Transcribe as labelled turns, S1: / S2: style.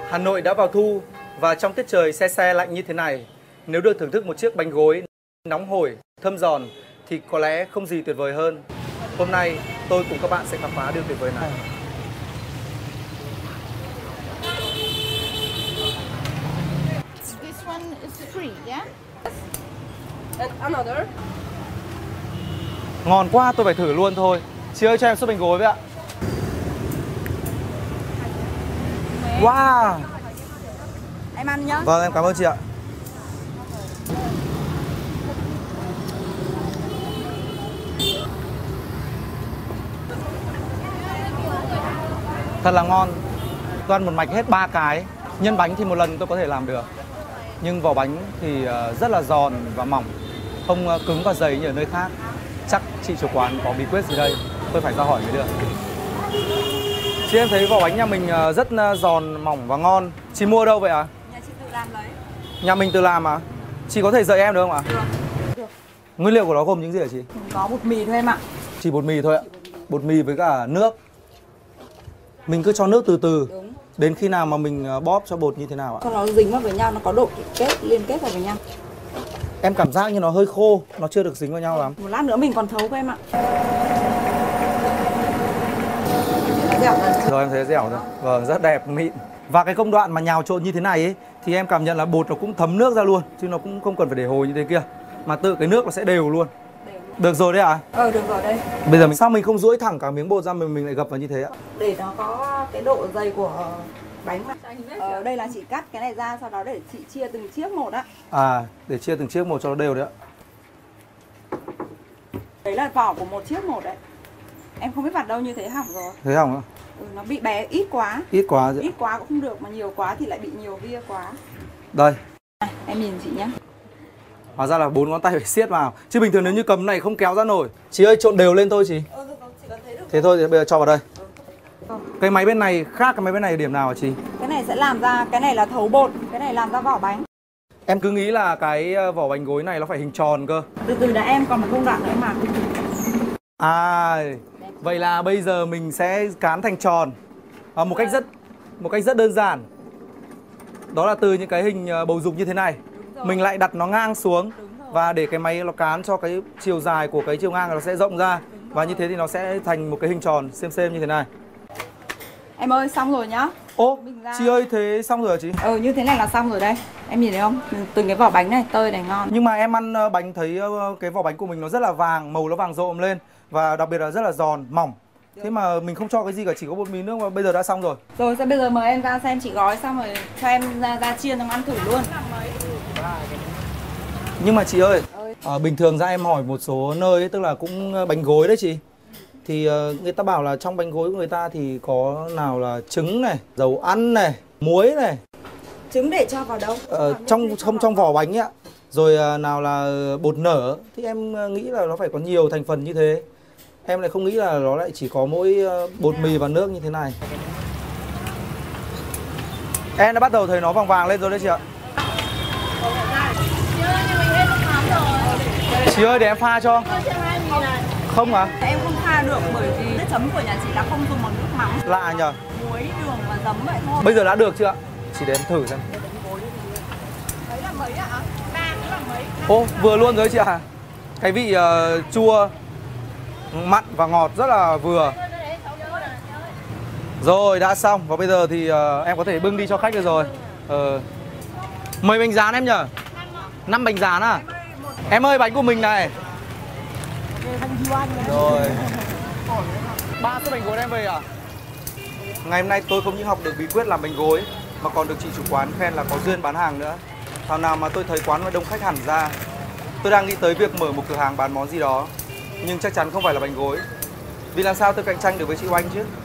S1: Hà Nội đã vào thu và trong tiết trời se se lạnh như thế này, nếu được thưởng thức một chiếc bánh gối nóng hổi, thơm giòn thì có lẽ không gì tuyệt vời hơn. Hôm nay tôi cùng các bạn sẽ khám phá điều tuyệt vời này.
S2: This one is free, yeah?
S3: And another.
S1: Ngon quá, tôi phải thử luôn thôi. Chị ơi, cho em suất bánh gối với ạ. Wow.
S3: Em ăn nhá.
S1: Vâng, em cảm ơn chị ạ. Thật là ngon. Tôi ăn một mạch hết 3 cái. Nhân bánh thì một lần tôi có thể làm được. Nhưng vỏ bánh thì rất là giòn và mỏng, không cứng và dày như ở nơi khác. Chắc chị chủ quán có bí quyết gì đây, tôi phải ra hỏi mới được. Chị, em thấy vỏ bánh nhà mình rất giòn, mỏng và ngon. Chị mua ở đâu vậy ạ?
S3: Nhà chị tự làm lấy.
S1: Nhà mình tự làm à? Chị có thể dạy em được không ạ?
S3: Được.
S1: Nguyên liệu của nó gồm những gì hả chị?
S3: Có bột mì thôi em ạ.
S1: Chỉ bột mì thôi ạ? Bột mì với cả nước. Mình cứ cho nước từ từ.
S3: Đúng.
S1: Đến khi nào mà mình bóp cho bột như thế nào ạ?
S3: Cho nó dính vào với nhau, nó có độ liên kết vào với nhau.
S1: Em cảm giác như nó hơi khô, nó chưa được dính vào nhau lắm.
S3: Một lát nữa mình còn thấu cơ em ạ. Dẻo dần.
S1: Rồi em thấy dẻo rồi. Vâng, rất đẹp, mịn. Và cái công đoạn mà nhào trộn như thế này ấy, thì em cảm nhận là bột nó cũng thấm nước ra luôn, chứ nó cũng không cần phải để hồi như thế kia. Mà tự cái nước nó sẽ đều luôn. Được rồi đấy ạ?
S3: Được rồi đây.
S1: Bây giờ sao mình không duỗi thẳng cả miếng bột ra mình lại gập vào như thế ạ?
S3: Để nó có cái độ dày của bánh mà. Đây là chị cắt cái này ra, sau đó để chị chia từng chiếc một á.
S1: À, để chia từng chiếc một cho nó đều đấy ạ.
S3: Đấy là vỏ của một chiếc một đấy. Em không biết vặt đâu, như thế hỏng rồi.
S1: Thế hỏng ạ?
S3: Nó bị bé ít quá.
S1: Ít quá.
S3: Ít quá cũng không được, mà nhiều quá thì lại bị nhiều vía quá.
S1: Đây.
S3: Này, em nhìn chị nhé.
S1: Hóa ra là 4 ngón tay phải siết vào. Chứ bình thường nếu như cầm này không kéo ra nổi. Chị ơi, trộn đều lên thôi chị.
S3: Chị cần thấy được.
S1: Thế thôi thì bây giờ cho vào đây. Cái máy bên này khác cái máy bên này điểm nào hả chị?
S3: Cái này sẽ làm ra, cái này là thấu bột, cái này làm ra vỏ bánh.
S1: Em cứ nghĩ là cái vỏ bánh gối này nó phải hình tròn cơ.
S3: Từ từ đã em, còn một công đoạn nữa mà.
S1: À, vậy là bây giờ mình sẽ cán thành tròn một cách rất đơn giản. Đó là từ những cái hình bầu dục như thế này, mình lại đặt nó ngang xuống và để cái máy nó cán cho cái chiều dài của cái chiều ngang nó sẽ rộng ra, và như thế thì nó sẽ thành một cái hình tròn xem như thế này.
S3: Em ơi, xong rồi nhá.
S1: Ô, chị ơi, thế xong rồi hả chị?
S3: Như thế này là xong rồi đây. Em nhìn thấy không? Từng cái vỏ bánh này, tơi này ngon.
S1: Nhưng mà em ăn bánh thấy cái vỏ bánh của mình nó rất là vàng, màu nó vàng rộm lên. Và đặc biệt là rất là giòn, mỏng. Thế mà mình không cho cái gì cả, chỉ có bột mì nước mà bây giờ đã xong rồi.
S3: Rồi, bây giờ mời em ra xem chị gói xong rồi cho em ra chiên xong ăn thử luôn.
S1: Nhưng mà chị ơi, bình thường ra em hỏi một số nơi ấy, tức là cũng bánh gối đấy chị. Thì người ta bảo là trong bánh gối của người ta thì có nào là trứng này, dầu ăn này, muối này.
S3: Trứng để cho vào đâu?
S1: Trong vỏ bánh ấy ạ. Rồi nào là bột nở. Thì em nghĩ là nó phải có nhiều thành phần như thế. Em lại không nghĩ là nó lại chỉ có mỗi bột mì và nước như thế này. Em đã bắt đầu thấy nó vàng vàng lên rồi đấy chị ạ. Chị ơi, để em pha cho. Không à?
S3: Em không pha được bởi vì nước chấm của nhà chị là không dùng bằng nước mắm.
S1: Lạ nhờ.
S3: Muối, đường và giấm vậy thôi.
S1: Bây giờ đã được chưa ạ? Chị để em thử xem.
S3: Đấy là mấy ạ? 3 cũng là mấy.
S1: Ô, vừa luôn rồi chị ạ. Cái vị chua, mặn và ngọt rất là vừa. Rồi, đã xong. Và bây giờ thì em có thể bưng đi cho khách được rồi. Mấy bánh rán em nhờ? 5 bánh rán à? Em ơi, bánh của mình này. Rồi. 3 suất bánh gối em về à? Ngày hôm nay tôi không những học được bí quyết làm bánh gối mà còn được chị chủ quán khen là có duyên bán hàng nữa. Thảo nào mà tôi thấy quán đông khách hẳn ra. Tôi đang nghĩ tới việc mở một cửa hàng bán món gì đó, nhưng chắc chắn không phải là bánh gối. Vì làm sao tôi cạnh tranh được với chị Oanh chứ?